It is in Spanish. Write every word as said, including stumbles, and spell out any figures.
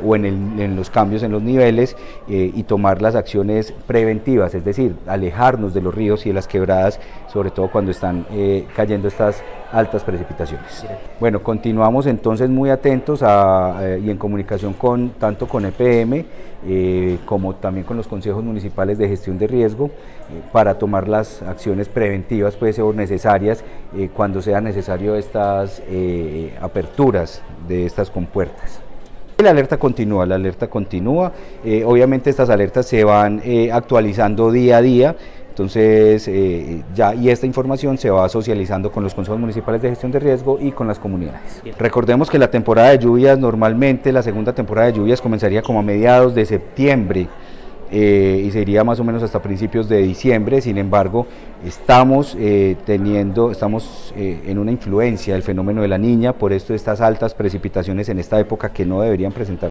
o en, el, en los cambios en los niveles eh, y tomar las acciones preventivas, es decir, alejarnos de los ríos y de las quebradas, sobre todo cuando están eh, cayendo estas altas precipitaciones. Bueno, continuamos entonces muy atentos a, eh, y en comunicación con, tanto con E P M eh, como también con los consejos municipales de gestión de riesgo eh, para tomar las acciones preventivas pues, o necesarias eh, cuando sea necesario estas eh, aperturas de estas compuertas. La alerta continúa, la alerta continúa, eh, obviamente estas alertas se van eh, actualizando día a día. Entonces, eh, ya y esta información se va socializando con los consejos municipales de gestión de riesgo y con las comunidades. Bien. Recordemos que la temporada de lluvias, normalmente la segunda temporada de lluvias comenzaría como a mediados de septiembre eh, y se iría más o menos hasta principios de diciembre. Sin embargo, estamos eh, teniendo, estamos eh, en una influencia del fenómeno de la Niña, por esto estas altas precipitaciones en esta época que no deberían presentar.